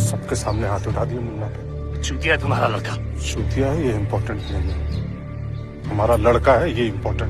सबके सामने हाथ उठा दिए मुन्ना पे। चूतिया है तुम्हारा लड़का। चूतिया है ये इम्पोर्टेंट नहीं है, हमारा लड़का है ये इम्पोर्टेंट।